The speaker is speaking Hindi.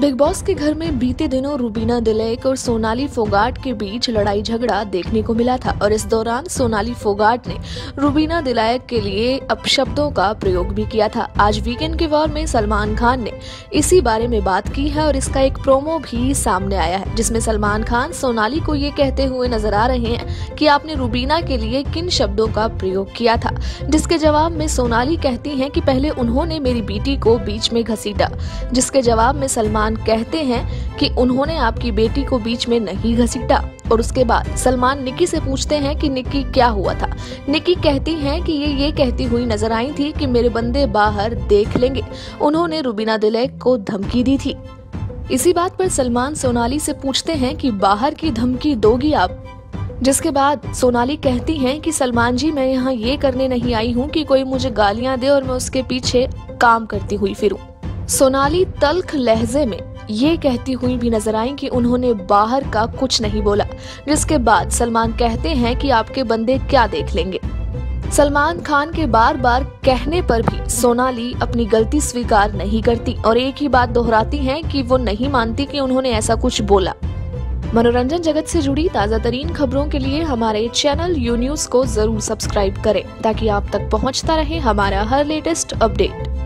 बिग बॉस के घर में बीते दिनों रूबीना दिलेक और सोनाली फोगाट के बीच लड़ाई झगड़ा देखने को मिला था और इस दौरान सोनाली फोगाट ने रूबीना दिलेक के लिए अपशब्दों का प्रयोग भी किया था। आज वीकेंड के वॉर में सलमान खान ने इसी बारे में बात की है और इसका एक प्रोमो भी सामने आया है, जिसमें सलमान खान सोनाली को ये कहते हुए नजर आ रहे हैं कि आपने रूबीना के लिए किन शब्दों का प्रयोग किया था, जिसके जवाब में सोनाली कहती हैं कि पहले उन्होंने मेरी बेटी को बीच में घसीटा, जिसके जवाब में सलमान कहते हैं कि उन्होंने आपकी बेटी को बीच में नहीं घसीटा। और उसके बाद सलमान निक्की से पूछते हैं कि निक्की क्या हुआ था। निक्की कहती हैं कि ये कहती हुई नजर आई थी कि मेरे बंदे बाहर देख लेंगे, उन्होंने रूबीना दिलेक को धमकी दी थी। इसी बात पर सलमान सोनाली से पूछते हैं कि बाहर की धमकी दोगी आप, जिसके बाद सोनाली कहती हैं कि सलमान जी, मैं यहाँ ये करने नहीं आई हूँ कि कोई मुझे गालियां दे और मैं उसके पीछे काम करती हुई फिरूं। सोनाली तल्ख लहजे में ये कहती हुई भी नजर आई कि उन्होंने बाहर का कुछ नहीं बोला, जिसके बाद सलमान कहते हैं कि आपके बंदे क्या देख लेंगे। सलमान खान के बार बार कहने पर भी सोनाली अपनी गलती स्वीकार नहीं करती और एक ही बात दोहराती हैं कि वो नहीं मानती कि उन्होंने ऐसा कुछ बोला। मनोरंजन जगत से जुड़ी ताज़ा तरीन खबरों के लिए हमारे चैनल यू न्यूज़ को जरूर सब्सक्राइब करें ताकि आप तक पहुंचता रहे हमारा हर लेटेस्ट अपडेट।